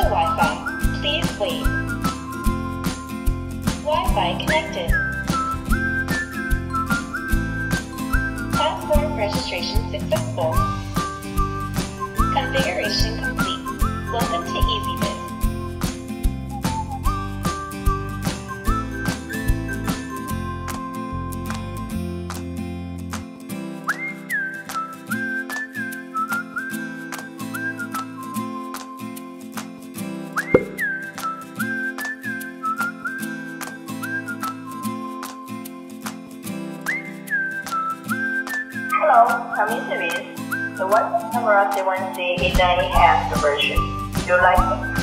Wi-Fi. Please wait. Wi-Fi connected. Platform registration successful. Configuration complete. Welcome to EasyBiz. Hello, coming service. The one camera C1C is an enhanced version. You like it?